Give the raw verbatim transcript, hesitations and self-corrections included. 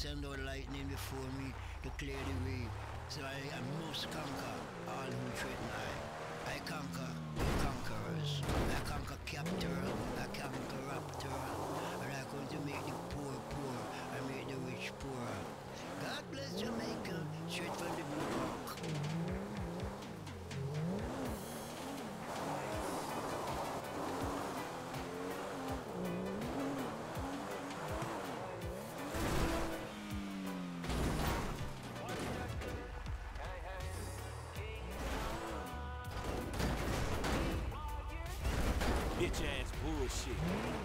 send out lightning before me to clear the way. So I, I must conquer all who threaten I. I conquer the conquerors. I conquer captor, I conquer raptor. And I'm going to make the poor poor and make the rich poorer. God bless Jamaica, straight from the Blue Rock. Bitch ass bullshit.